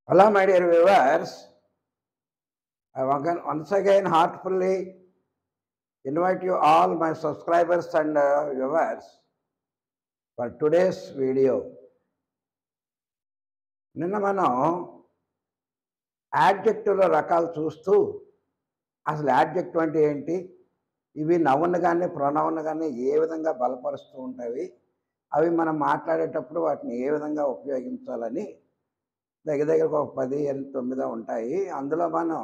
Hello, my dear viewers. I once again heartfully invite you all, my subscribers and viewers, for today's video. నిన్న మనం యాడ్జెక్టివ్ల రకాలు చూస్తూ అసలు adjective అంటే ఏంటి, ఇవి నౌన్ కానీ ప్రొనౌన్ కానీ ఏ విధంగా బలపరుస్తూ ఉంటాయి, అవి మనం మాట్లాడేటప్పుడు వాటిని ఏ విధంగా ఉపయోగించాలని దగ్గర ఒక 10, 9 ఉంటాయి. అందులో మనం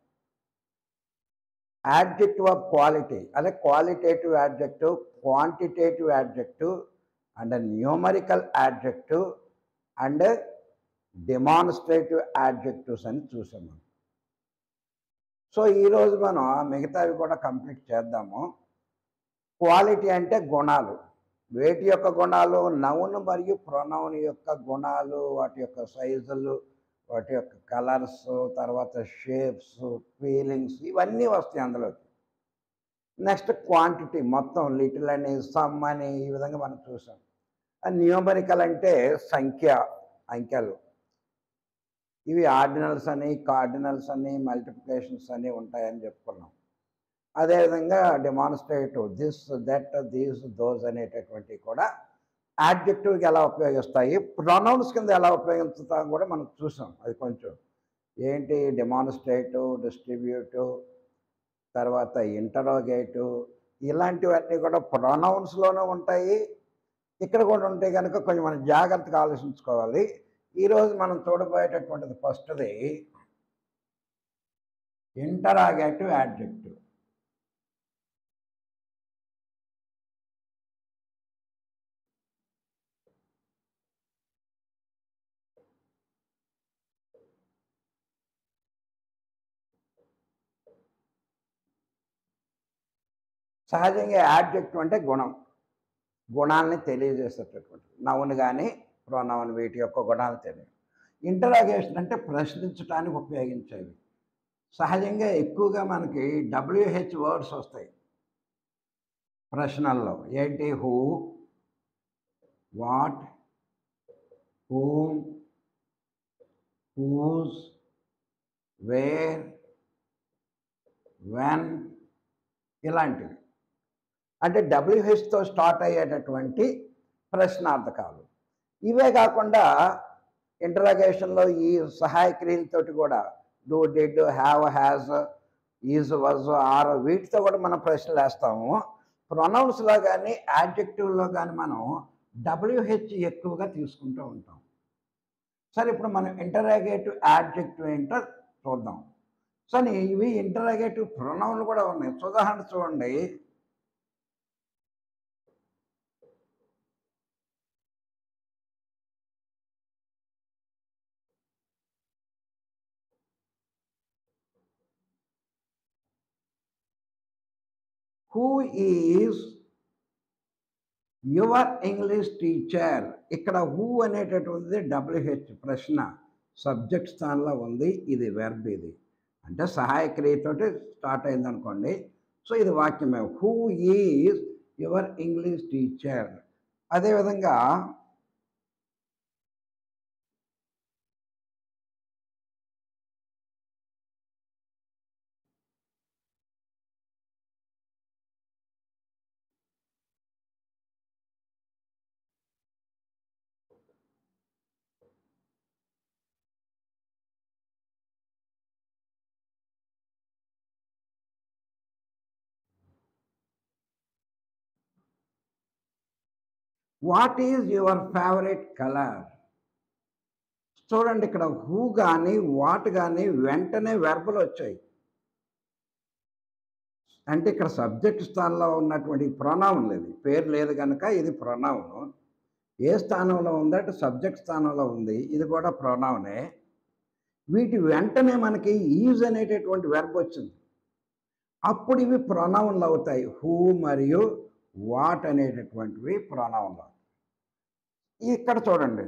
యాడ్జెక్టివ్ ఆఫ్ క్వాలిటీ, అదే qualitative adjective, quantitative adjective and numerical adjective and demonstrative adjectives అని చూసాము. సో ఈరోజు మనం మిగతావి కూడా కంప్లీట్ చేద్దాము. క్వాలిటీ అంటే గుణాలు, వేటి యొక్క గుణాలు, నౌన్ మరియు ప్రొనౌన్ యొక్క గుణాలు, వాటి యొక్క సైజులు, వాటి యొక్క కలర్స్, తర్వాత షేప్స్, ఫీలింగ్స్, ఇవన్నీ వస్తాయి అందులోకి. నెక్స్ట్ క్వాంటిటీ, మొత్తం లిటిల్ అని, సమ్ అని, ఈ విధంగా మనం చూసాం. న్యూమరికల్ అంటే అంకెలు, ఇవి ఆర్డినల్స్ అని, కార్డినల్స్ అని, మల్టిప్లికేషన్స్ అని ఉంటాయని చెప్పుకున్నాం. అదేవిధంగా demonstrative, this, that, these, those అనేటటువంటివి కూడా యాడ్జెక్టివ్కి ఎలా ఉపయోగిస్తాయి, ప్రొనౌన్స్ కింద ఎలా ఉపయోగిస్తాం కూడా మనం చూసాం. అది కొంచెం ఏంటి, డెమాన్స్ట్రేటివ్, డిస్ట్రిబ్యూటివ్, తర్వాత ఇంటరోగేటివ్, ఇలాంటివన్నీ కూడా ప్రొనౌన్స్లోనూ ఉంటాయి, ఇక్కడ కూడా ఉంటాయి. కనుక కొంచెం మనం జాగ్రత్తగా ఆలోచించుకోవాలి. ఈరోజు మనం చూడబోయేటటువంటిది ఫస్ట్ది ఇంటరాగేటివ్ యాడ్జెక్టివ్. సహజంగా యాడ్జెక్టివ్ అంటే గుణాలని తెలియజేసేటటువంటి, నౌన్ కానీ ప్రొనౌన్, వీటి యొక్క గుణాలు తెలియదు. ఇంటరాగేషన్ అంటే ప్రశ్నించడానికి ఉపయోగించేవి. సహజంగా ఎక్కువగా మనకి WH వర్డ్స్ వస్తాయి ప్రశ్నల్లో. ఏంటి, who, what, whom, whose, where, when, ఇలాంటివి. అంటే WHతో స్టార్ట్ అయ్యేటటువంటి ప్రశ్నార్థకాలు. ఇవే కాకుండా ఇంటరాగేషన్లో ఈ సహాయ క్రియలతోటి కూడా do, did, have, has, is, was, are, వీటితో కూడా మనం ప్రశ్నలు వేస్తాము. ప్రొనౌన్స్లో కానీ యాడ్జెక్టివ్లో కానీ మనం WH ఎక్కువగా తీసుకుంటూ ఉంటాం. సరే, ఇప్పుడు మనం ఇంటరాగేటివ్ యాడ్జెక్టివ్ ఏంటో చూద్దాం. సరే, ఇవి ఇంటరాగేటివ్ ప్రొనౌన్లు కూడా ఉన్నాయి. ఉదాహరణ చూడండి, who is your English teacher. ఇక్కడ హూ అనేటటువంటిది WH, ప్రశ్న, సబ్జెక్ట్ స్థానంలో ఉంది. ఇది వెర్బ్, ఇది అంటే సహాయ క్రియతోటి స్టార్ట్ అయింది అనుకోండి. సో ఇది వాక్యమే, who is your English teacher. అదేవిధంగా what is your favourite colour. చూడండి, ఇక్కడ హూ కానీ వాట్ కానీ వెంటనే వెర్బులు వచ్చాయి. అంటే ఇక్కడ సబ్జెక్ట్ స్థానంలో ఉన్నటువంటి ప్రొనౌన్ లేదు, పేరు లేదు కనుక ఇది ప్రొనౌన్. ఏ స్థానంలో ఉందంటే సబ్జెక్ట్ స్థానంలో ఉంది, ఇది కూడా ప్రొనౌనే. వీటి వెంటనే మనకి ఈజ్ అనేటటువంటి వెర్బ్ వచ్చింది, అప్పుడు ఇవి ప్రొనౌన్లు అవుతాయి. హూ మరియు వాట్ అనేటటువంటివి ప్రొనౌన్లు. ఇక్కడ చూడండి,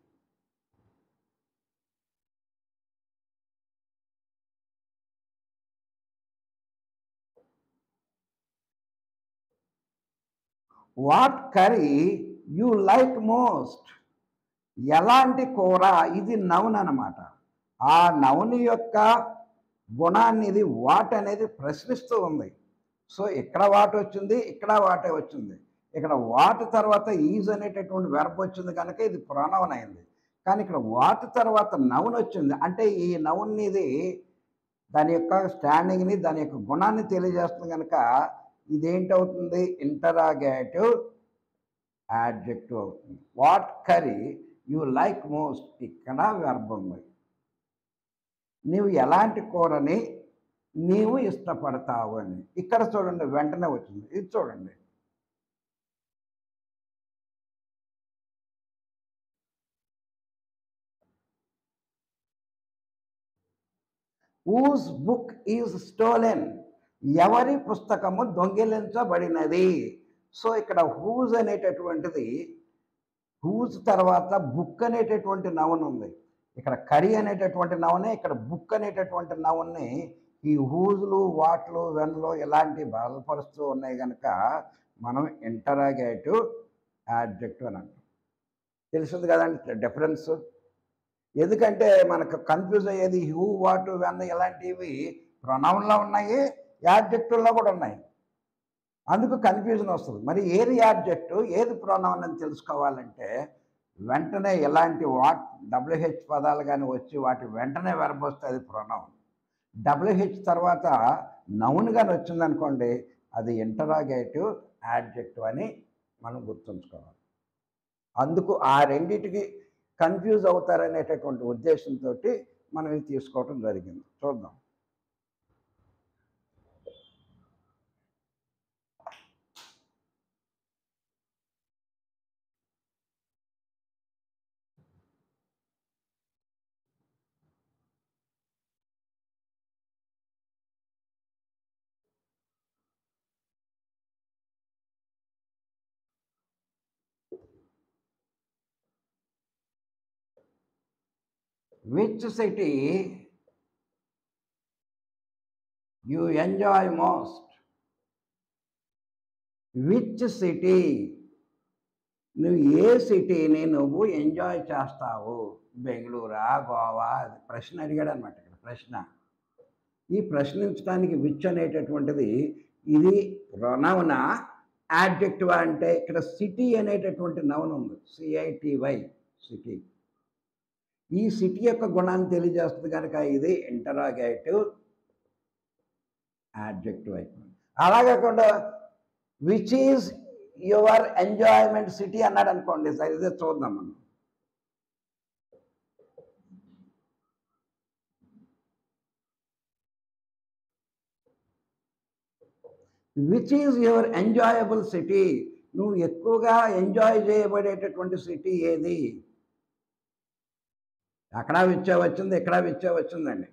what curry you like most. ఎలాంటి కూర, ఇది నౌన్ అన్నమాట. ఆ నౌన్ యొక్క గుణాన్ని ఇది వాట్ అనేది ప్రశ్నిస్తూ ఉంది. సో ఇక్కడ వాట్ వచ్చింది, ఇక్కడ వాటే వచ్చింది. ఇక్కడ వాట్ తర్వాత ఈజ్ అనేటటువంటి వెర్బ్ వచ్చింది కనుక ఇది ప్రొనౌన్ అయింది. కానీ ఇక్కడ వాట్ తర్వాత నౌన్ వచ్చింది అంటే ఈ నౌన్ ఇది దాని యొక్క స్టాండింగ్ని, దాని యొక్క గుణాన్ని తెలియజేస్తుంది కనుక ఇదేంటవుతుంది, ఇంటరాగేటివ్ యాడ్జెక్టివ్ అవుతుంది. What curry you like most, ఇక్కడ వెర్బ్ ఉంది. నీవు ఎలాంటి కూరని నీవు ఇష్టపడతావు అని. ఇక్కడ చూడండి వెంటనే వచ్చింది. ఇది చూడండి, హూస్ బుక్ ఈజ్ స్టోలెన్, ఎవరి పుస్తకము దొంగిలించబడినది. సో ఇక్కడ హూజ్ అనేటటువంటిది, హూజ్ తర్వాత బుక్ అనేటటువంటి నౌన్ ఉంది. ఇక్కడ కరీ అనేటటువంటి నౌనే, ఇక్కడ బుక్ అనేటటువంటి నౌన్ని ఈ హూజులు, వాట్లు, వెన్లు ఇలాంటి బలపరుస్తూ ఉన్నాయి కనుక మనం ఇంటరాగేటివ్ యాడ్జెక్టివ్ అని అంటాం. తెలిసింది కదండి డిఫరెన్స్. ఎందుకంటే మనకు కన్ఫ్యూజ్ అయ్యేది హూ, వాట్, వెన్ ఇలాంటివి ప్రొనౌన్లో ఉన్నాయి, యాడ్జెక్టివ్లో కూడా ఉన్నాయి. అందుకు కన్ఫ్యూజన్ వస్తుంది. మరి ఏది యాడ్జెక్టివ్, ఏది ప్రొనౌన్ అని తెలుసుకోవాలంటే వెంటనే ఇలాంటి వాట్ డబ్ల్యూహెచ్ పదాలు కానీ వచ్చి వాటి వెంటనే వెర్బ్ వస్తే అది ప్రొనౌన్. డబ్ల్యూహెచ్ తర్వాత నౌన్ కానీ వచ్చిందనుకోండి అది ఇంటరాగేటివ్ యాడ్జెక్టివ్ అని మనం గుర్తుంచుకోవాలి. అందుకు ఆ రెండింటికి కన్ఫ్యూజ్ అవుతారనేటటువంటి ఉద్దేశంతో మనం ఇది తీసుకోవటం జరిగింది. చూద్దాం. Which city you enjoy most? Which city, నువ్వు ఏ సిటీని నువ్వు ఎంజాయ్ చేస్తావు? బెంగళూరా, గోవా? ప్రశ్న అడిగాడు అనమాట. ఇక్కడ ప్రశ్న, ఈ ప్రశ్నించడానికి విచ్ అనేటటువంటిది ఇది ప్రొనౌనా యాడ్జెక్టివ్ అంటే ఇక్కడ సిటీ అనేటటువంటి నౌన్ ఉంది, సిఐటివై, సిటీ. ఈ సిటీ యొక్క గుణాన్ని తెలియజేస్తుంది కనుక ఇది ఇంటరాగేటివ్ యాడ్జెక్టివ్ అయిపోయింది. అలా కాకుండా which is your enjoyment city అన్నాడు అనుకోండి, సరిగ్గా చూద్దాం మనం. Which is your enjoyable city, నువ్వు ఎక్కువగా ఎంజాయ్ చేయబడేటటువంటి సిటీ ఏది? అక్కడ విచ్చే వచ్చింది, ఇక్కడ విచ్చే వచ్చిందండి.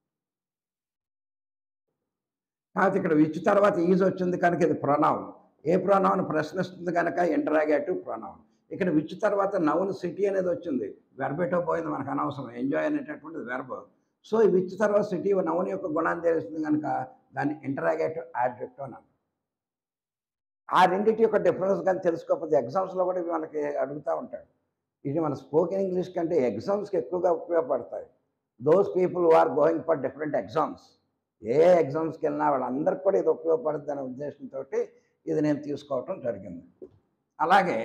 కాకపోతే ఇక్కడ విచ్ తర్వాత ఈజ్ వచ్చింది కనుక ఇది ప్రొనౌన్. ఏ ప్రొనౌన్ ప్రశ్నిస్తుంది కనుక ఇంటరాగేటివ్ ప్రొనౌన్. ఇక్కడ విచ్ తర్వాత నౌన్ సిటీ అనేది వచ్చింది, వెర్బేటో పోయింది, మనకు అనవసరం. ఎంజాయ్ అనేటటువంటిది వెర్బ్. సో ఈ విచ్ తర్వాత సిటీ నౌన్ యొక్క గుణాన్ని తెలుస్తుంది కనుక దాన్ని ఇంటరాగేటివ్ యాడ్జెక్టివ్ అని అంటారు. ఆ రెండింటి యొక్క డిఫరెన్స్ కానీ తెలుసుకోకపోతే ఎగ్జామ్స్లో కూడా ఇవి మనకి అడుగుతూ ఉంటాడు. ఇది మన స్పోకెన్ ఇంగ్లీష్ కంటే ఎగ్జామ్స్కి ఎక్కువగా ఉపయోగపడతాయి. Those people who are going for different exams, ఏ ఎగ్జామ్స్కి వెళ్ళినా వాళ్ళందరికీ కూడా ఇది ఉపయోగపడుతుంది అనే ఉద్దేశంతో ఇది నేను తీసుకోవటం జరిగింది. అలాగే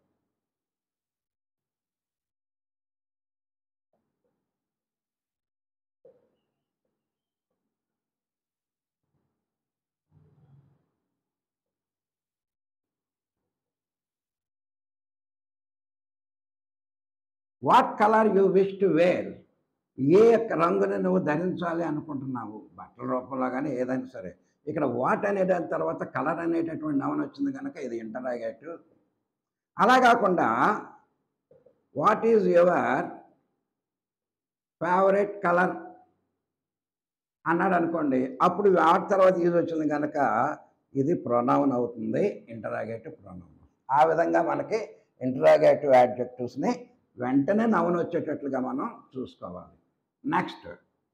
what colour you wish to wear, ఏ రంగుని నువ్వు ధరించాలి అనుకుంటున్నావు, బట్టల రూపంలో కానీ ఏదైనా సరే. ఇక్కడ వాట్ అనే దాని తర్వాత కలర్ అనేటటువంటి నౌన్ వచ్చింది కనుక ఇది ఇంటరాగేటివ్. అలా కాకుండా what is your favourite colour అన్నాడు అనుకోండి, అప్పుడు వాట్ తర్వాత ఈజ్ వచ్చింది కనుక ఇది ప్రొనౌన్ అవుతుంది, ఇంటరాగేటివ్ ప్రొనౌన్. ఆ విధంగా మనకి ఇంటరాగేటివ్ యాడ్జెక్టివ్స్ని వెంటనే నౌన్ వచ్చేటట్లుగా మనం చూసుకోవాలి. Next,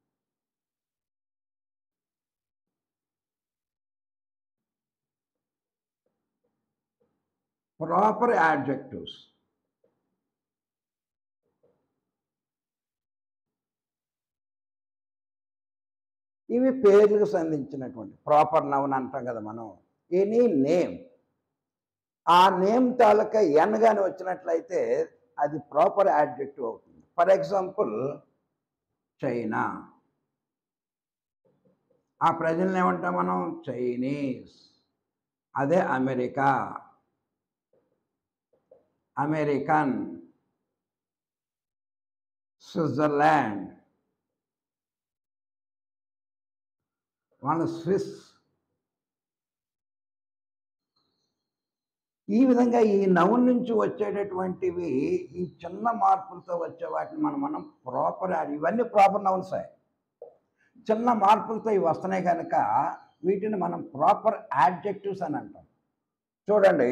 proper adjectives. ఇవి పేర్లకు సంధించినటువంటి ప్రాపర్ నౌన్ అంటాం కదా మనం. ఎనీ నేమ్, ఆ నేమ్ తాలూకా ఎన్ గాని వచ్చినట్లయితే అది ప్రాపర్ యాడ్జెక్టివ్ అవుతుంది. ఫర్ ఎగ్జాంపుల్ చైనా, ఆ ప్రజల్ని ఏమంటాం మనం? చైనీస్. అదే అమెరికా, అమెరికన్. స్విట్జర్లాండ్, వాళ్ళ స్విస్. ఈ విధంగా ఈ నౌన్ నుంచి వచ్చేటటువంటివి ఈ చిన్న మార్పులతో వచ్చే వాటిని మనం ప్రాపర్, ఇవన్నీ ప్రాపర్ నౌన్సే. చిన్న మార్పులతో ఇవి వస్తున్నాయి కనుక వీటిని మనం ప్రాపర్ యాడ్జెక్టివ్స్ అని అంటాం. చూడండి,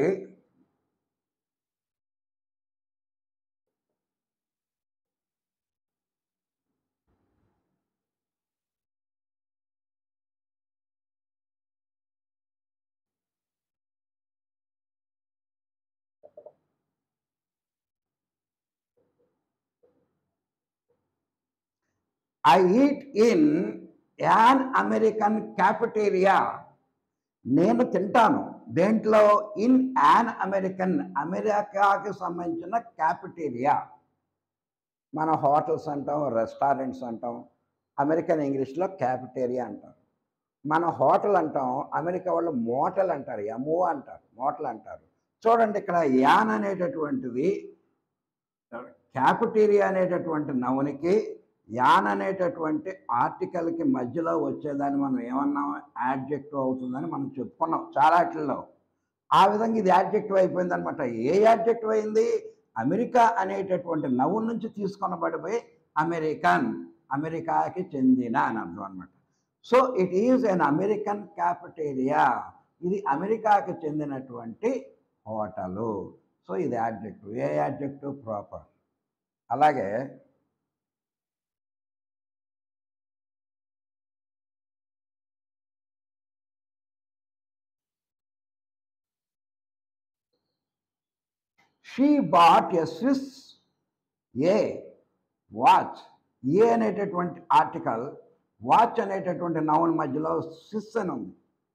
I eat in an American cafeteria. నేను తింటాను దేంట్లో? ఇన్ యాన్ అమెరికన్, అమెరికాకి సంబంధించిన క్యాఫెటేరియా. మన హోటల్స్ అంటాం, రెస్టారెంట్స్ అంటాం, అమెరికన్ ఇంగ్లీష్లో క్యాఫెటేరియా అంటారు. మన హోటల్ అంటాం, అమెరికా వాళ్ళు మోటల్ అంటారు, ఎంఓ అంటారు, మోటల్ అంటారు. చూడండి, ఇక్కడ యాన్ అనేటటువంటిది క్యాఫెటేరియా అనేటటువంటి నౌనికి యాన్ అనేటటువంటి ఆర్టికల్కి మధ్యలో వచ్చేదాన్ని మనం ఏమన్నాం? యాడ్జెక్టివ్ అవుతుందని మనం చెప్పుకున్నాం చాలాట్లో. ఆ విధంగా ఇది యాడ్జెక్టివ్ అయిపోయింది అనమాట. ఏ యాడ్జెక్టివ్ అయింది? అమెరికా అనేటటువంటి నౌన్ నుంచి తీసుకొనబడిపోయి అమెరికన్, అమెరికాకి చెందిన అని అర్థం అనమాట. So it is an American cafeteria. ఇది అమెరికాకి చెందినటువంటి హోటలు. సో ఇది యాడ్జెక్టివ్. ఏ యాడ్జెక్టివ్? ప్రాపర్. అలాగే she bought a Swiss a watch. A అనేటటువంటి ఆర్టికల్ వాచ్ అనేటటువంటి నౌన్ మధ్యలో స్విస్ అని ఉంది.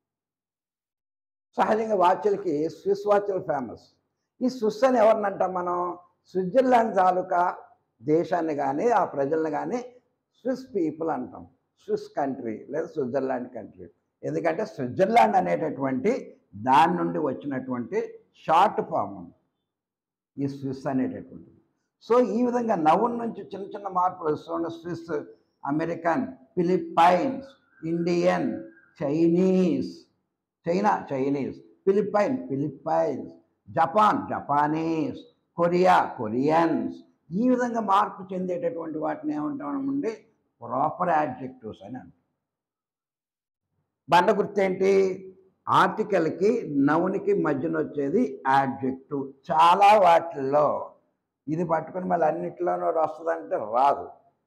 సహజంగా వాచ్లకి స్విస్ వాచ్లు ఫేమస్. ఈ స్విస్ అని ఎవరిని అంటాం మనం? స్విట్జర్లాండ్ తాలూకా దేశాన్ని కానీ ఆ ప్రజల్ని కానీ స్విస్ పీపుల్ అంటాం. స్విస్ కంట్రీ లేదా స్విట్జర్లాండ్ కంట్రీ. ఎందుకంటే స్విట్జర్లాండ్ అనేటటువంటి దాని నుండి వచ్చినటువంటి షార్ట్ ఫామ్ ఈ స్విస్ అనేటటువంటిది. సో ఈ విధంగా నౌన్ నుంచి చిన్న చిన్న మార్పులు వస్తున్న Swiss, American, Philippines, Indian, Chinese, China Chinese, Philippine Philippines, Japan Japanese, Korea Koreans. ఈ విధంగా మార్పు చెందేటటువంటి వాటిని ఏమంటామండి? ప్రాపర్ యాడ్జెక్టివ్స్ అని అంటాం. బండ గుర్తేంటి? ఆర్టికల్కి నౌన్కి మధ్యన వచ్చేది యాడ్జెక్టివ్. చాలా వాటిల్లో ఇది పట్టుకుని మళ్ళీ అన్నింటిలోనూ వస్తుందంటే రాదు.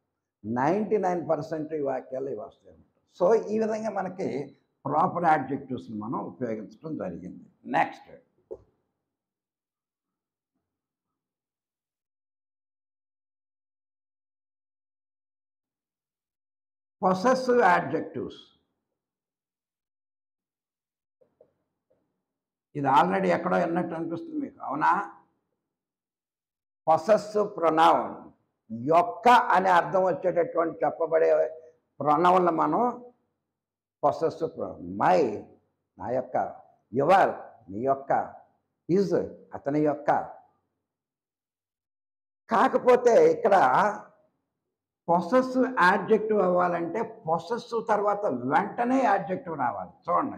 99% ఈ వాక్యాలు ఇవి వస్తాయి. సో ఈ విధంగా మనకి ప్రాపర్ యాడ్జెక్టివ్స్ని మనం ఉపయోగించడం జరిగింది. Next, possessive adjectives. ఇది ఆల్రెడీ ఎక్కడో విన్నట్టు అనిపిస్తుంది మీకు, అవునా? పొసెసివ్ ప్రొనౌన్, యొక్క అనే అర్థం వచ్చేటటువంటి చెప్పబడే ప్రొనౌన్లు మనం పొసెసివ్ ప్రొనౌన్. మై, నా యొక్క, యువర్, నీ యొక్క, ఇజ్, అతని యొక్క. కాకపోతే ఇక్కడ పొసెసివ్ యాడ్జెక్టివ్ అవ్వాలంటే పొసెసివ్ తర్వాత వెంటనే యాడ్జెక్టివ్ రావాలి. చూడండి,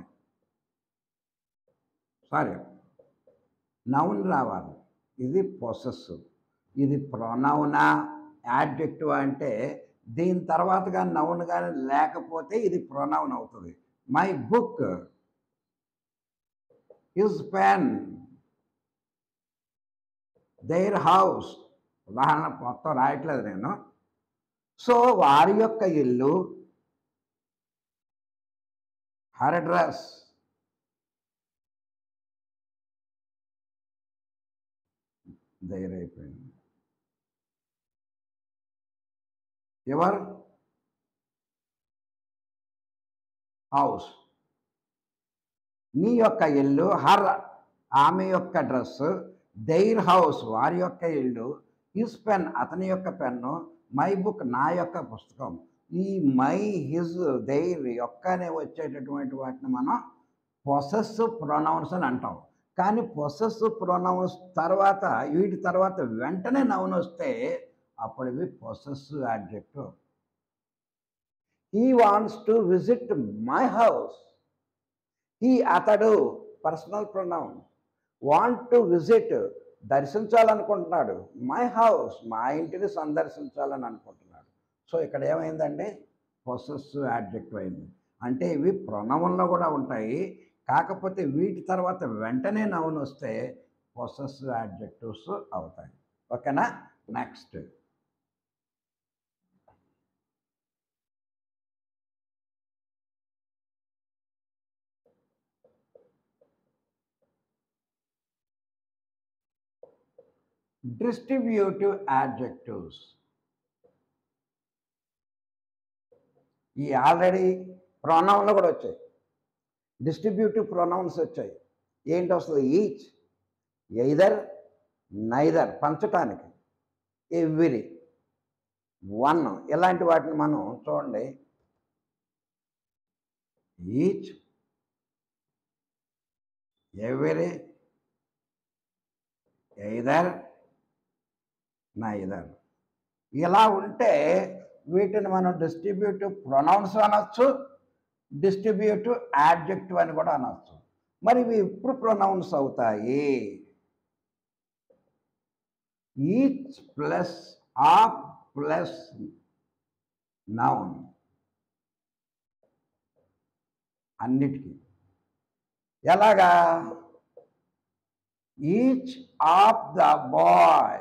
సారీ, నౌన్ రావాలి. ఇది పొసెసివ్. ఇది ప్రొనౌనా యాడ్జెక్టివ్ అంటే దీని తర్వాత కానీ నౌన్ కానీ లేకపోతే ఇది ప్రొనౌన్ అవుతుంది. My book, his pen, their house. ఉదాహరణ మొత్తం రాయట్లేదు నేను. సో వారి యొక్క ఇల్లు, హర్ డ్రెస్, దేర్ అయిపోయింది. ఎవరు? హౌస్, నీ యొక్క ఇల్లు, హర్ ఆమె యొక్క డ్రెస్సు, దెయిర్ హౌస్ వారి యొక్క ఇల్లు, హిస్ పెన్ అతని యొక్క పెన్ను, మై బుక్ నా యొక్క పుస్తకం. ఈ మై, హిజ్, దెయిర్ యొక్క అనే వచ్చేటటువంటి వాటిని మనం పొసెసివ్ ప్రొనౌన్స్ అని అంటాం. కానీ పొసెసివ్ ప్రొనౌన్స్ తర్వాత వీటి తర్వాత వెంటనే నౌన్ వస్తే అప్పుడు ఇవి possessive adjective. He wants to visit my house. He అతడు personal pronoun. Want to visit దర్శించాలనుకుంటున్నాడు. మై హౌస్ మా ఇంటిని సందర్శించాలని అనుకుంటున్నాడు. సో ఇక్కడ ఏమైందండి? పొసెసివ్ యాడ్జెక్టివ్ అయింది. అంటే ఇవి ప్రొనౌన్లో కూడా ఉంటాయి. కాకపోతే వీటి తర్వాత వెంటనే నౌన్ వస్తే పొసెసివ్ యాడ్జెక్టివ్స్ అవుతాయి. ఓకేనా? Next distributive adjectives. ఈ ఆల్రెడీ ప్రొనౌన్లో కూడా వచ్చాయి, డిస్ట్రిబ్యూటివ్ ప్రొనౌన్స్ వచ్చాయి. ఏంటి వస్తుంది? ఈచ్, ఎయిదర్, నైదర్ పంచటానికి, ఎవ్రీ, వన్, ఇలాంటి వాటిని మనం చూడండి. Each, every, either, neither. ఇలా ఉంటే వీటిని మనం డిస్ట్రిబ్యూటివ్ ప్రొనౌన్స్ అనొచ్చు, డిస్ట్రిబ్యూటివ్ యాడ్జెక్టివ్ అని కూడా అనొచ్చు. మరి ఇవి ఎప్పుడు ప్రొనౌన్స్ అవుతాయి? Each plus of plus noun అన్నిటికీ. ఎలాగా? ఈచ్ ఆఫ్ ద బాయ్స్,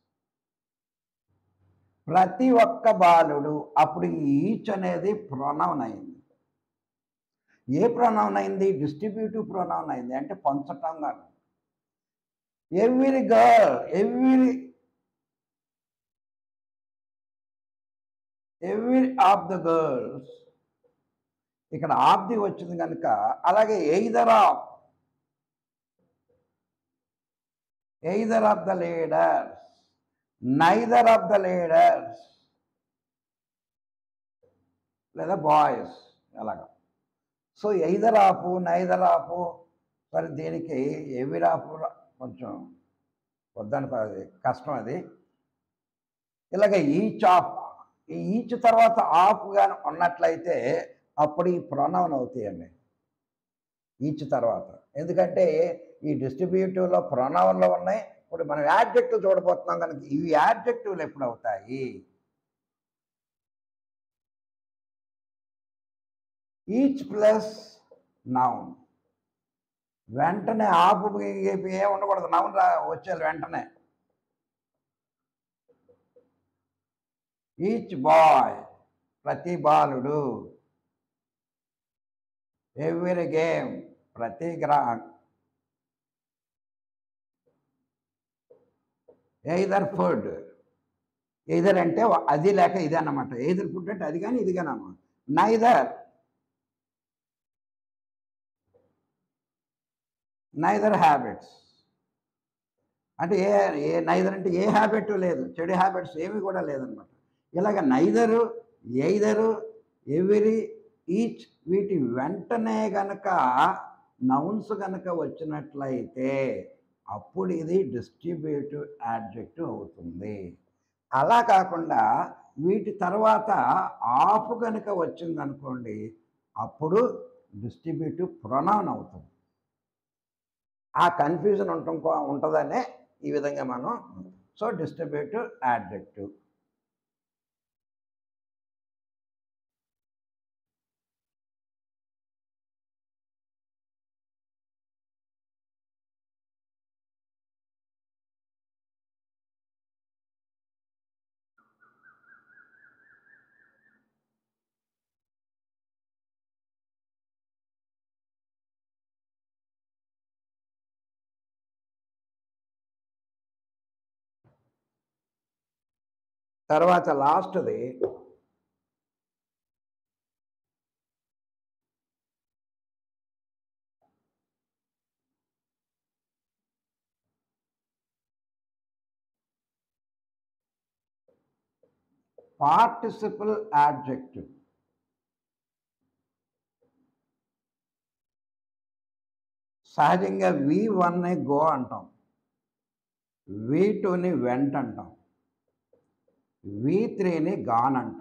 ప్రతి ఒక్క బాలుడు. అప్పుడు ఈచ్ అనేది ప్రొనౌన్ అయింది. ఏ ప్రొనౌన్ అయింది? డిస్ట్రిబ్యూటివ్ ప్రొనౌన్ అయింది. అంటే పంచటంగా. Every girl, every of the girls, ఇక్కడ ఆఫ్ ది వచ్చింది కనుక. అలాగే either of the leaders, neither of the leaders, లేదా బాయ్స్ అలాగా. So either of, neither of, మరి దీనికి ఎవ్రీ ఆఫ్ కొంచెం వద్దని కష్టం అది. ఇలాగ ఈచ్ ఆఫ్, ఈ ఈచ్ తర్వాత ఆఫ్ కానీ ఉన్నట్లయితే అప్పుడు ఈ ప్రొనౌన్ అవుతాయండి ఈచ్ తర్వాత. ఎందుకంటే ఈ డిస్ట్రిబ్యూటివ్లో ప్రొనౌన్లో ఉన్నాయి. ఇప్పుడు మనం యాడ్జెక్టివ్ చూడబోతున్నాం కనుక ఇవి యాడ్జెక్టివ్లు ఎప్పుడు అవుతాయి? ఈచ్ ప్లస్ నౌన్, వెంటనే ఆపు ఏం ఉండకూడదు, నౌన్ వచ్చేది వెంటనే. ఈచ్ బాయ్, ప్రతి బాలుడు. ఎవ్రీ గేమ్, ప్రతి ఎయిదర్ ఫుడ్, ఎయిదర్ అంటే అది లేక ఇది అన్నమాట. ఎయిదర్ ఫుడ్ అంటే అది కానీ ఇది కానీ అన్నమాట. నైదర్ హ్యాబిట్స్ అంటే నైదర్ అంటే ఏ హ్యాబిట్ లేదు, చెడు హ్యాబిట్స్ ఏమి కూడా లేదనమాట. ఇలాగ నైదరు, ఎయిదరు, ఎవ్రీ, ఈచ్ వీటి వెంటనే గనక నౌన్స్ గనక వచ్చినట్లయితే అప్పుడు ఇది డిస్ట్రిబ్యూటివ్ యాడ్జెక్టివ్ అవుతుంది. అలా కాకుండా వీటి తర్వాత ఆఫ్ కనుక వచ్చిందనుకోండి అప్పుడు డిస్ట్రిబ్యూటివ్ ప్రొనౌన్ అవుతుంది. ఆ కన్ఫ్యూజన్ ఉంటుందనే ఈ విధంగా మనం. So distributive adjective. తర్వాత లాస్ట్ది పార్టిసిపల్ యాడ్జెక్టివ్. సహజంగా V1ని గో అంటాం, V2ని వెంట్ అంటాం, V3ని గాన్ అంటాం.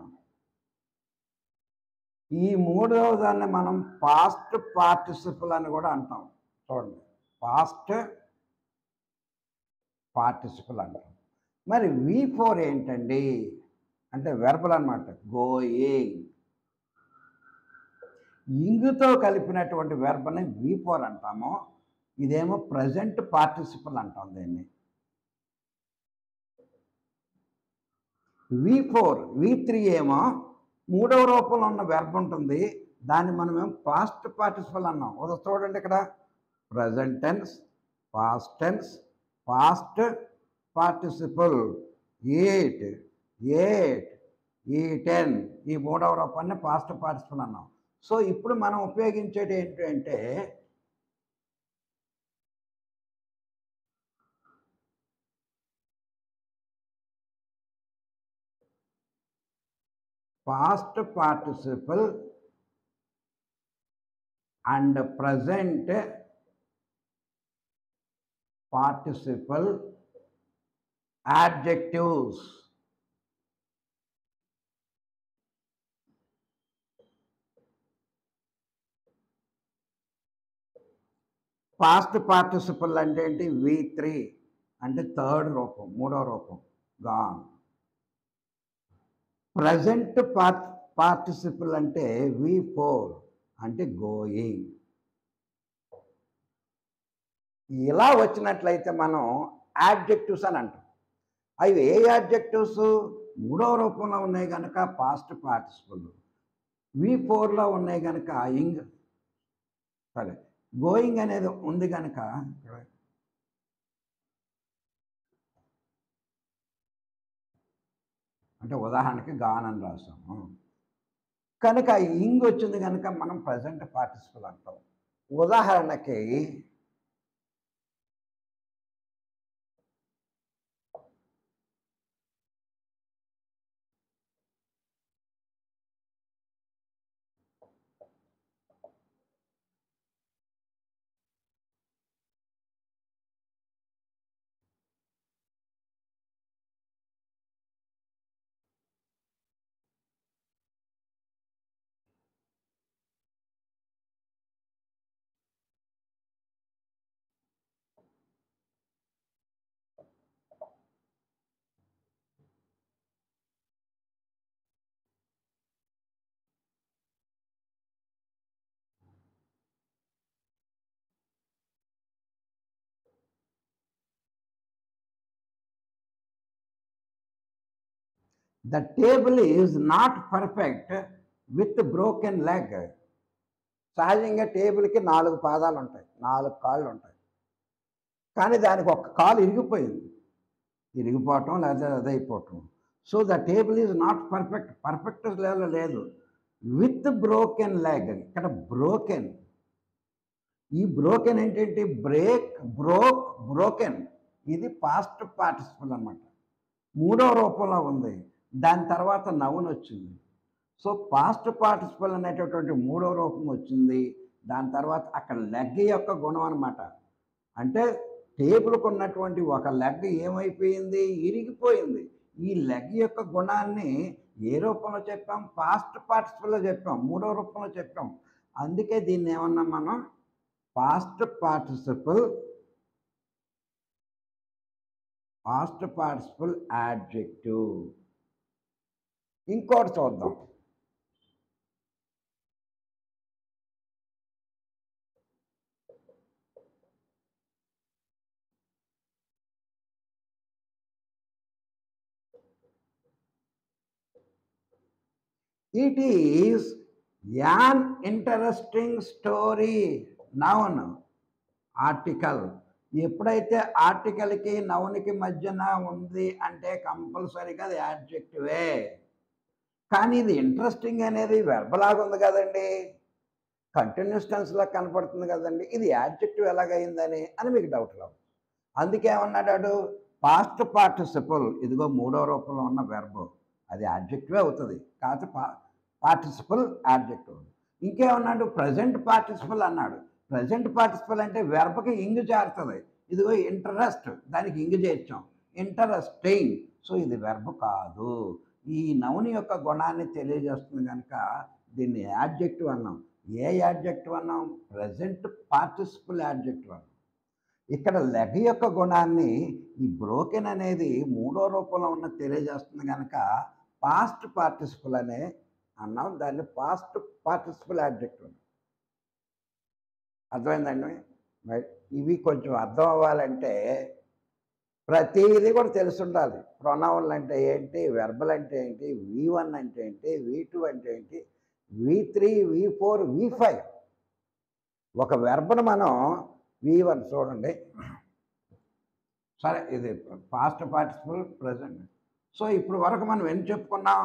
ఈ మూడవ దాన్ని మనం పాస్ట్ పార్టిసిపల్ అని కూడా అంటాం. చూడండి, పాస్ట్ పార్టిసిపల్ అంటాం. మరి V4 ఏంటండి అంటే వెర్బల్ అన్నమాట, గోయింగ్. ఇంగుతో కలిపినటువంటి వెర్బని V4 అంటాము. ఇదేమో ప్రజెంట్ పార్టిసిపల్ అంటాం దీన్ని. V3 ఏమో మూడవ రూపంలో ఉన్న వెర్బ్ ఉంటుంది, దాన్ని మనమేమో పాస్ట్ పార్టిసిపల్ అన్నాం. చూడండి ఇక్కడ present tense, past tense, past participle, eat, eaten, ఈ మూడవ రూపాన్ని పాస్ట్ పార్టిసిపల్ అన్నాం. సో ఇప్పుడు మనం ఉపయోగించేది ఏంటంటే past participle and present participle adjectives. Past participle అంటే ఏంటి? V3 అంటే థర్డ్ రూపం, మూడవ రూపం, గాన్. ప్రజెంట్ పార్టిసిపల్ అంటే V4 అంటే గోయింగ్. ఇలా వచ్చినట్లయితే మనం యాడ్జెక్టివ్స్ అని అంటాం. అవి ఏ యాడ్జెక్టివ్స్? మూడవ రూపంలో ఉన్నాయి కనుక పాస్ట్ పార్టిసిపల్, V4లో ఉన్నాయి కనుక ఇంగ్, సరే గోయింగ్ అనేది ఉంది కనుక అంటే ఉదాహరణకి గాన్ అని రాసాము కనుక ఇంగ్ వచ్చింది కనుక మనం ప్రజెంట్ పార్టిసిపల్ అంటాం. ఉదాహరణకి the table is not perfect with broken leg. సహజంగా టేబుల్కి 4 పాదాలు ఉంటాయి, 4 కాళ్ళు ఉంటాయి, కానీ దానికి ఒక కాలు ఇరిగిపోయింది, ఇరిగిపోవటం లేదా అదైపోవటం. So the table is not perfect, perfect level లేదు, విత్ బ్రోకెన్ లెగ్. ఇక్కడ బ్రోకెన్, ఈ బ్రోకెన్ ఏంటంటే బ్రేక్, బ్రోక్, బ్రోకెన్, ఇది పాస్ట్ పార్టిసిపల్ అన్నమాట. మూడో రూపంలో ఉంది, దాని తర్వాత నౌన్ వచ్చింది. సో పాస్ట్ పార్టిసిపల్ అనేటటువంటి మూడో రూపం వచ్చింది, దాని తర్వాత అక్కడ లెగ్ యొక్క గుణం అనమాట. అంటే టేబుల్కు ఉన్నటువంటి ఒక లెగ్ ఏమైపోయింది? ఇరిగిపోయింది. ఈ లెగ్ యొక్క గుణాన్ని ఏ రూపంలో చెప్పాం? పాస్ట్ పార్టిసిపల్లో చెప్పాం, మూడో రూపంలో చెప్పాం. అందుకే దీన్ని ఏమన్నా మనం పాస్ట్ పార్టిసిపల్ యాడ్జెక్టివ్. ఇంకోటి చూద్దాం. It is an interesting story. Noun, article. ఎప్పుడైతే ఆర్టికల్కి నౌన్కి మధ్యన ఉంది అంటే కంపల్సరీగా అది యాడ్జెక్టివే. కానీ ఇది ఇంట్రెస్టింగ్ అనేది వెర్బలాగా ఉంది కదండి, కంటిన్యూస్ టెన్స్లా కనపడుతుంది కదండి, ఇది యాడ్జెక్టివ్ ఎలాగైందని అని మీకు డౌట్ రావు. అందుకే ఏమన్నాడు? పాస్ట్ పార్టిసిపల్, ఇదిగో మూడో రూపంలో ఉన్న వెర్బ్, అది యాడ్జెక్టివే అవుతుంది. కాకపోతే పార్టిసిపల్ యాడ్జెక్టివ్. ఇంకేమన్నాడు? ప్రజెంట్ పార్టిసిపల్ అన్నాడు. ప్రజెంట్ పార్టిసిపల్ అంటే వెర్బ్కి ఇంగు చేరుతుంది. ఇదిగో ఇంట్రెస్ట్, దానికి ఇంగు చేర్చాం, ఇంట్రెస్టింగ్. సో ఇది వెర్బ్ కాదు. ఈ నౌన్ యొక్క గుణాన్ని తెలియజేస్తుంది కనుక దీన్ని యాడ్జెక్టివ్ అన్నాం. ఏ యాడ్జెక్టివ్ అన్నాం? ప్రజెంట్ పార్టిసిపల్ యాడ్జెక్టివ్ అన్నాం. ఇక్కడ లెగ్ యొక్క గుణాన్ని ఈ బ్రోకెన్ అనేది మూడో రూపంలో ఉన్న తెలియజేస్తుంది కనుక పాస్ట్ పార్టిసిపల్ అనే అన్నాం. దాన్ని పాస్ట్ పార్టిసిపల్ యాడ్జెక్టివ్. అర్థమైందండి? ఇవి కొంచెం అర్థం అవ్వాలంటే ప్రతిదీ కూడా తెలిసి ఉండాలి. ప్రొనౌన్లు అంటే ఏంటి, వెర్బల్ అంటే ఏంటి, V1 అంటే ఏంటి, V2 అంటే ఏంటి, V3, V4, V5. ఒక వెర్బ్ను మనం V1 చూడండి. సరే, ఇది పాస్ట్ పార్టిసిపల్ ప్రజెంట్. సో ఇప్పుడు వరకు మనం ఏం చెప్పుకున్నాం?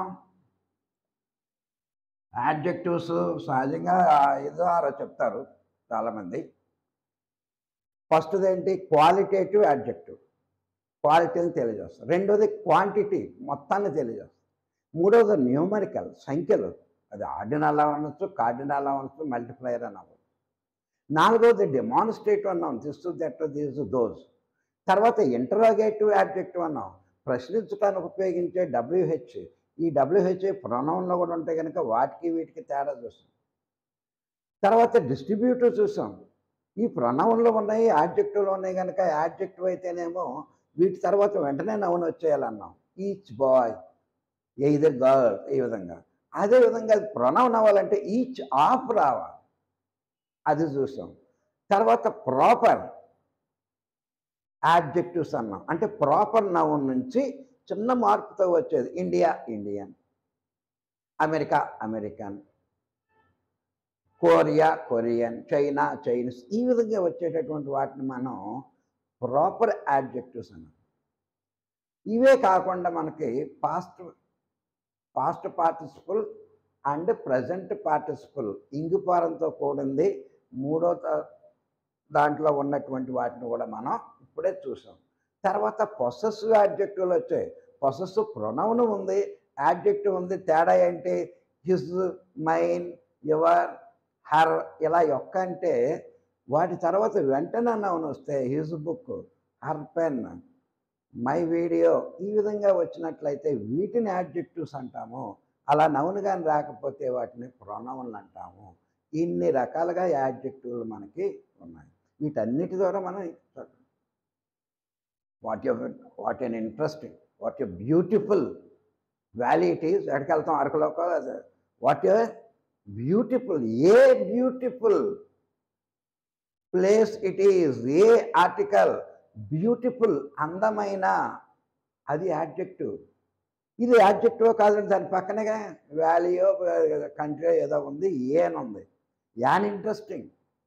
యాడ్జెక్టివ్స్ సహజంగా 5, 6 చెప్తారు చాలామంది. ఫస్ట్ది ఏంటి? క్వాలిటేటివ్ యాడ్జెక్టివ్, క్వాలిటీని తెలియజేస్తారు. రెండోది క్వాంటిటీ, మొత్తాన్ని తెలియజేస్తారు. మూడోది న్యూమరికల్, సంఖ్యలు, అది ఆర్డినల్ అవ్వచ్చు, కార్డినల్ అవ్వచ్చు, మల్టిప్లయర్ అని అవ్వచ్చు. నాలుగోది డెమాన్స్ట్రేటివ్ అన్నాం, దిస్ దట్ దీస్ దోస్. తర్వాత ఇంటరాగేటివ్ యాడ్జెక్టివ్ అన్నాం, ప్రశ్నించడానికి ఉపయోగించే WH. ఈ WH ప్రొనౌన్లో కూడా ఉంటాయి కనుక వాటికి వీటికి తేడా చూస్తాం. తర్వాత డిస్ట్రిబ్యూటివ్ చూసాం. ఈ ప్రొనౌన్లో ఉన్నాయి, యాడ్జెక్టివ్లో ఉన్నాయి కనుక యాడ్జెక్టివ్ అయితేనేమో వీటి తర్వాత వెంటనే నౌన్ వచ్చేయాలన్నాం. ఈచ్ బాయ్, ఎయిదర్ గర్ల్, ఈ విధంగా. అదేవిధంగా అది ప్రొనౌన్ అవ్వాలంటే ఈచ్ ఆఫ్ రావాలి, అది చూసాం. తర్వాత ప్రాపర్ యాడ్జెక్టివ్స్ అన్నాం, అంటే ప్రాపర్ నౌన్ నుంచి చిన్న మార్పుతో వచ్చేది. India, Indian. America, American. Korea, Korean. China, Chinese. ఈ విధంగా వచ్చేటటువంటి వాటిని మనం ప్రాపర్ యాడ్జెక్టివ్స్ అన్నాం. ఇవే కాకుండా మనకి past participle and present participle ఇంగుపారంతో కూడింది మూడో దాంట్లో ఉన్నటువంటి వాటిని కూడా మనం ఇప్పుడే చూసాం. తర్వాత పొసెసివ్ యాడ్జెక్టివ్లు వచ్చాయి. పొసెసివ్ ప్రొనౌన్ ఉంది, యాడ్జెక్టివ్ ఉంది. తేడా ఏంటి? His, mine, your, her. ఇలా యొక్క అంటే వాటి తర్వాత వెంటనే నౌన్ వస్తే his book, her pen, my video. ఈ విధంగా వచ్చినట్లయితే వీటిని యాడ్జెక్టివ్స్ అంటాము. అలా నౌన్ కానీ రాకపోతే వాటిని ప్రొనౌన్లు అంటాము. ఇన్ని రకాలుగా యాడ్జెక్టివ్లు మనకి ఉన్నాయి. వీటన్నిటి ద్వారా మనం what an interesting, what a beautiful valley it is. ఎక్కడికి వెళ్తాం? అరకులోకి. What a beautiful, a beautiful place it is, a article. Beautiful, అందమైన, అది యాడ్జెక్టివ్. ఇది యాడ్జెక్టివ్ కాదండి, దాని పక్కనే వ్యాలీయో కంట్రీ ఏదో ఉంది, ఏన్ ఉంది. An interesting.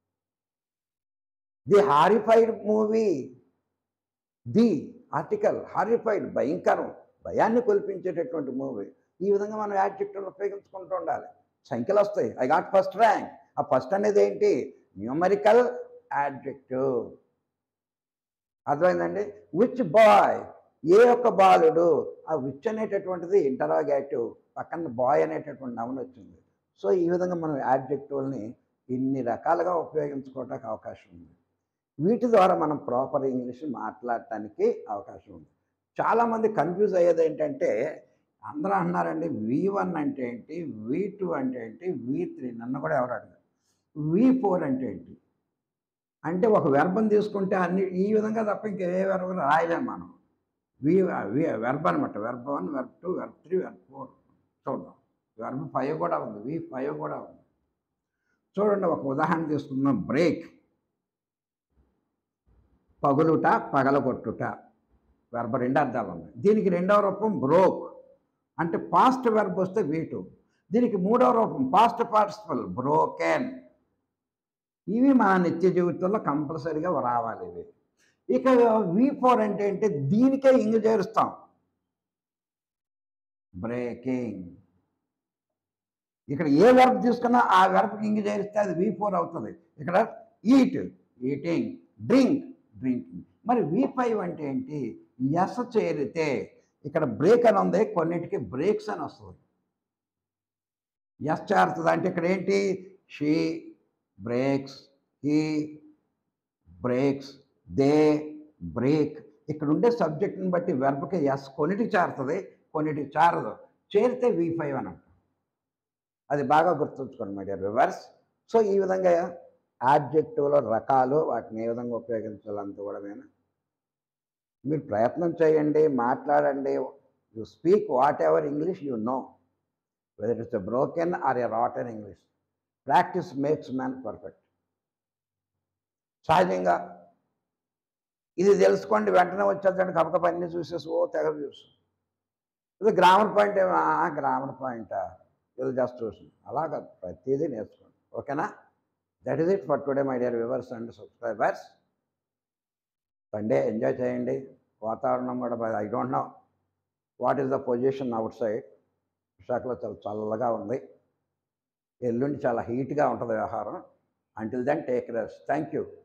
The horrified movie, the article horrified, భయంకరం, భయాన్ని కొల్పించేటటువంటి మూవీ. ఈ విధంగా మనం యాడ్జెక్టివ్లు ఉపయోగించుకుంటూ ఉండాలి. సంఖ్యలు వస్తాయి. I got first rank. ఆ ఫస్ట్ అనేది ఏంటి? Numerical adjective. అర్థమైందండి? విచ్ బాయ్, ఏ యొక్క బాలుడు. ఆ విచ్ అనేటటువంటిది ఇంటరాగేటివ్, పక్కన బాయ్ అనేటటువంటి నౌన్ వచ్చింది. సో ఈ విధంగా మనం యాడ్జెక్టివ్ని ఇన్ని రకాలుగా ఉపయోగించుకోవడానికి అవకాశం ఉంది. వీటి ద్వారా మనం ప్రాపర్ ఇంగ్లీష్ మాట్లాడటానికి అవకాశం ఉంది. చాలామంది కన్ఫ్యూజ్ అయ్యేది ఏంటంటే, అందరూ అన్నారండి V1 అంటే ఏంటి, V2 అంటే ఏంటి, V3. నన్ను కూడా ఎవరు అడిగారు V4 అంటే ఏంటి. అంటే ఒక వెర్బను తీసుకుంటే అన్ని ఈ విధంగా తప్ప ఇంకే వెర్బ్ రాయలేము మనం. వెర్బ్ అనమాట. Verb 1, verb 2, verb 3, verb 4. చూద్దాం. వెర్బ్ 5 కూడా ఉంది, V5 కూడా ఉంది. చూడండి, ఒక ఉదాహరణ తీసుకుందాం. బ్రేక్, పగులుట, పగలగొట్టుట. వెర్బ్ 2 అర్థాలు ఉన్నాయి. దీనికి రెండవ రూపం బ్రోక్, అంటే పాస్ట్ వెర్బ్ వస్తే V2. దీనికి మూడవ రూపం పాస్ట్ పార్టిసిపల్, బ్రోకెన్. ఇవి మన నిత్య జీవితంలో కంపల్సరీగా రావాలి ఇవి. ఇక V4 అంటే ఏంటి? దీనికే ఇంగు చేరుస్తాం, బ్రేకింగ్. ఇక్కడ ఏ వెర్బ్ తీసుకున్నా ఆ వెర్బ్కి ఇంగు చేరిస్తే అది V4 అవుతుంది. ఇక్కడ ఈట్, ఈటింగ్, డ్రింక్, డ్రింకింగ్. మరి V5 అంటే ఏంటి? ఎస్ చేరితే, ఇక్కడ బ్రేక్ అని ఉంది, కొన్నిటికి బ్రేక్స్ అని వస్తుంది. ఎస్ చేరుతుంది అంటే ఇక్కడ ఏంటి, she breaks, he breaks, they break. ఇక్కడ ఉండే సబ్జెక్ట్ని బట్టి వెర్బ్కి ఎస్ కొన్నిటికి చేరుతుంది, కొన్నిటికి చేరదు. చేరితే V5 అని అంటాం. అది బాగా గుర్తుంచుకోండి మై డియర్ వ్యూవర్స్. సో ఈ విధంగా యాడ్జెక్టివ్లో రకాలు, వాటిని ఏ విధంగా ఉపయోగించాలంత కూడా మీరు ప్రయత్నం చేయండి, మాట్లాడండి. You speak whatever English you know, whether it's a broken or a rotten English. Practice makes man perfect. సహజంగా ఇది తెలుసుకోండి, వెంటనే వచ్చేదండి కపకప అన్నీ చూసేసి తెగ చూసు. ఇది గ్రామర్ పాయింట్ గ్రామర్ పాయింటా, ఇది జస్ట్ చూసి అలాగా ప్రతిదీ నేర్చుకోండి. ఓకేనా? That is it for today my dear viewers and subscribers. Sunday enjoy చేయండి. వాతావరణం కూడా I don't know what is the position outside. విశాఖలో చాలా చల్లగా ఉంది. ఎల్లుండి చాలా హీట్గా ఉంటుంది వ్యవహారం. Until then take rest. Thank you.